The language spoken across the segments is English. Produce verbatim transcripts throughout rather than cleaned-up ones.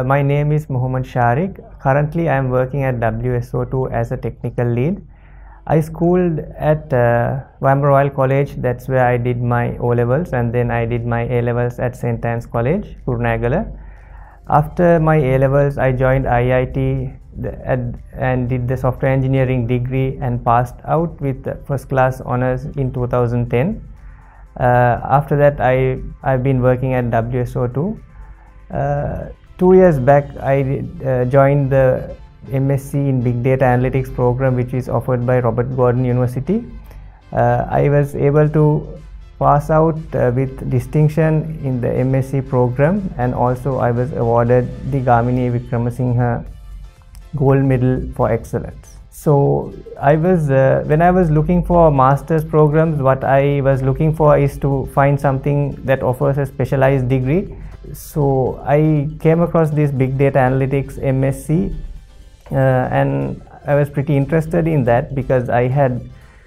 uh, my name is Muhammad Sharik. Currently, I am working at W S O two as a technical lead. I schooled at uh, Wamber Royal College. That's where I did my O levels, and then I did my A levels at Saint Anne's College, Kurunegala. After my A levels, I joined I I T and did the software engineering degree and passed out with first class honors in two thousand ten. Uh, after that, I I've been working at W S O two. Uh, two years back, I uh, joined the M S c in Big Data Analytics program, which is offered by Robert Gordon University. Uh, I was able to pass out uh, with distinction in the M S c program, and also I was awarded the Gamini Wickramasinghe Gold Medal for Excellence. So I was uh, when I was looking for master's programs, what I was looking for is to find something that offers a specialized degree. So I came across this Big Data Analytics M S c, uh, and I was pretty interested in that because I had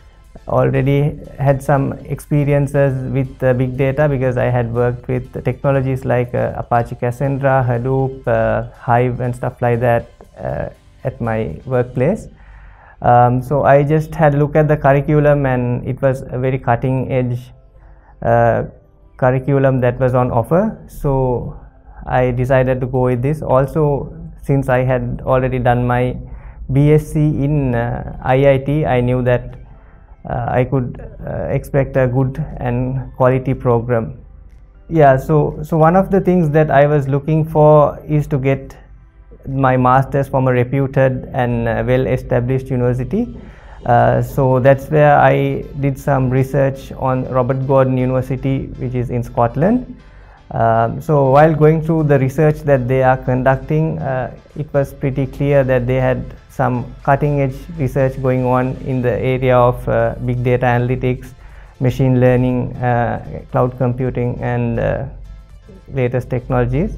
already had some experiences with uh, big data, because I had worked with technologies like uh, Apache Cassandra, Hadoop, uh, Hive and stuff like that uh, at my workplace. Um, so I just had a look at the curriculum, and it was a very cutting edge uh, curriculum that was on offer. So I decided to go with this. Also, since I had already done my B S c in uh, I I T, I knew that uh, I could uh, expect a good and quality program. Yeah, so, so one of the things that I was looking for is to get my master's from a reputed and uh, well-established university. Uh, so that's where I did some research on Robert Gordon University, which is in Scotland. Um, so while going through the research that they are conducting, uh, it was pretty clear that they had some cutting-edge research going on in the area of uh, big data analytics, machine learning, uh, cloud computing, and uh, latest technologies.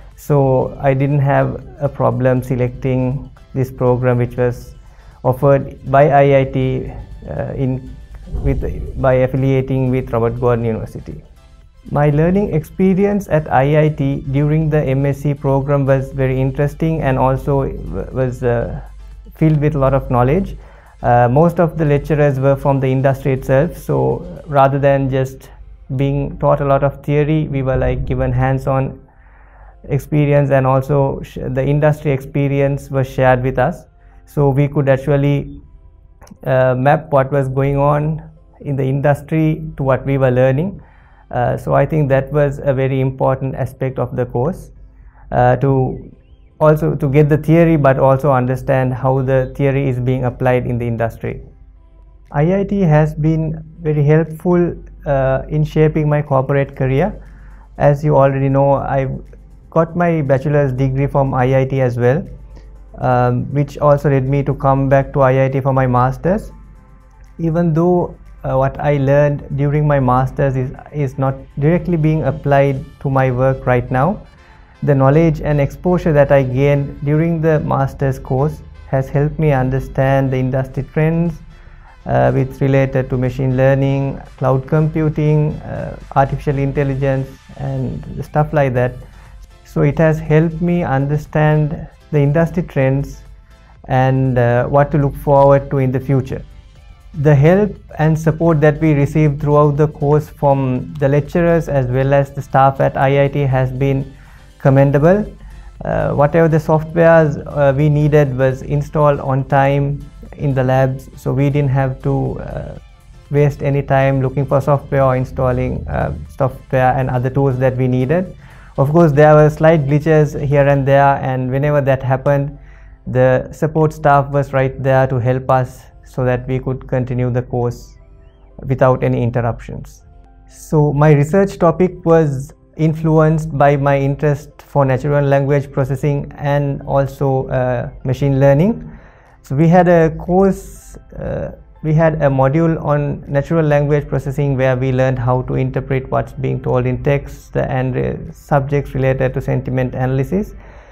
So I didn't have a problem selecting this program, which was offered by I I T uh, in with by affiliating with Robert Gordon University. My learning experience at I I T during the M S c program was very interesting, and also was uh, filled with a lot of knowledge. Uh, most of the lecturers were from the industry itself, so rather than just being taught a lot of theory, we were like given hands-on experience, and also the industry experience was shared with us, so we could actually uh, map what was going on in the industry to what we were learning. Uh, so I think that was a very important aspect of the course, uh, to also to get the theory but also understand how the theory is being applied in the industry. I I T has been very helpful uh, in shaping my corporate career. As you already know, I got my bachelor's degree from I I T as well, um, which also led me to come back to I I T for my master's. Even though uh, what I learned during my master's is, is not directly being applied to my work right now, the knowledge and exposure that I gained during the master's course has helped me understand the industry trends uh, with related to machine learning, cloud computing, uh, artificial intelligence, and stuff like that. So it has helped me understand the industry trends and uh, what to look forward to in the future. The help and support that we received throughout the course from the lecturers as well as the staff at I I T has been commendable. Uh, whatever the softwares uh, we needed was installed on time in the labs, so we didn't have to uh, waste any time looking for software or installing uh, software and other tools that we needed. Of course, there were slight glitches here and there, and whenever that happened, the support staff was right there to help us so that we could continue the course without any interruptions. So my research topic was influenced by my interest for natural language processing and also uh, machine learning. So we had a course, uh, we had a module on natural language processing where we learned how to interpret what's being told in text and uh, subjects related to sentiment analysis.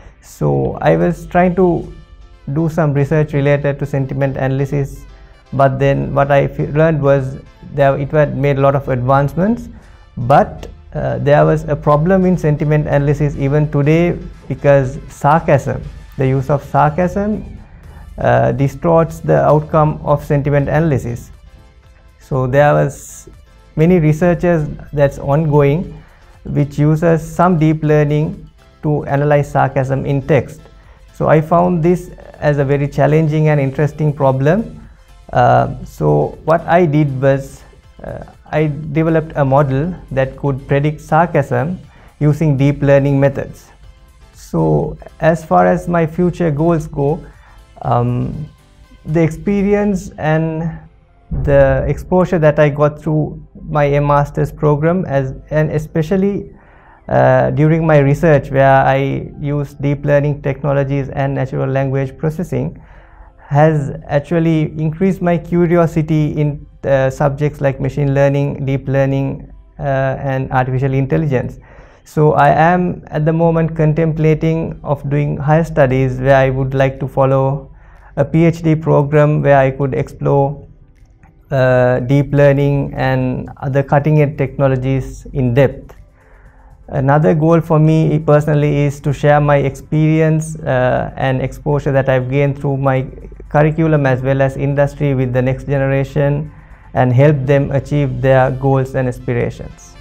So I was trying to do some research related to sentiment analysis, but then what I learned was that it had made a lot of advancements, but uh, there was a problem in sentiment analysis even today, because sarcasm, the use of sarcasm uh, distorts the outcome of sentiment analysis. So there was many researchers that's ongoing which uses some deep learning to analyze sarcasm in text. So I found this as a very challenging and interesting problem. Uh, so what I did was uh, I developed a model that could predict sarcasm using deep learning methods. So as far as my future goals go, um, the experience and the exposure that I got through my master's program, as and especially uh, during my research where I use deep learning technologies and natural language processing, has actually increased my curiosity in uh, subjects like machine learning, deep learning uh, and artificial intelligence. So I am at the moment contemplating of doing higher studies where I would like to follow a PhD program where I could explore uh, deep learning and other cutting edge technologies in depth. Another goal for me personally is to share my experience uh, and exposure that I've gained through my curriculum as well as industry with the next generation and help them achieve their goals and aspirations.